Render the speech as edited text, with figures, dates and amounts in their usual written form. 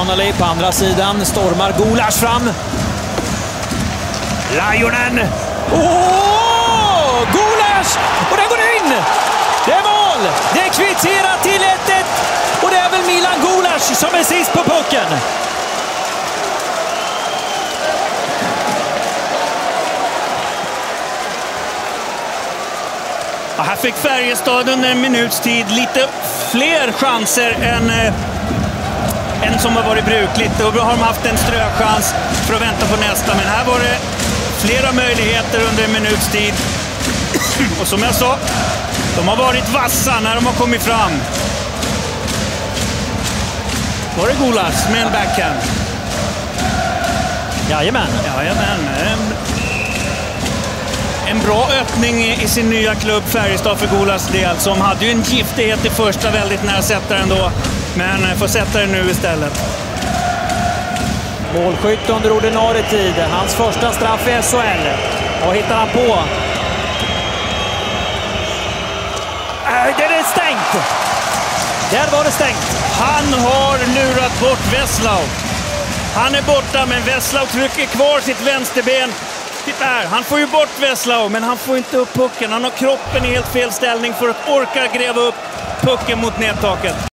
Connolly på andra sidan. Stormar Gulas fram. Lajunen! Gulas! Och där går det in! Det är mål! Det är kvitterat till 1-1. Och det är väl Milan Gulas som är sist på pucken. Ja, här fick Färjestad under en minuts tid lite fler chanser än som har varit brukligt. Då har de haft en ströchans för att vänta på nästa. Men här var det flera möjligheter under en minuts tid. Och som jag sa, de har varit vassa när de har kommit fram. Var det Gulas med en backhand? Jajamän. En bra öppning i sin nya klubb Färjestad för Gulas del, som hade ju en giftighet i första, väldigt nära sättaren då, men får sätta den nu istället. Målskytt under ordinarie tid. Hans första straff i SHL. Och hittar han på. Det är stängt! Där var det stängt. Han har lurat bort Veslau. Han är borta, men Veslau trycker kvar sitt vänsterben. Titta här, han får ju bort Veslau, men han får inte upp pucken. Han har kroppen i helt fel ställning för att orka gräva upp pucken mot nättaket.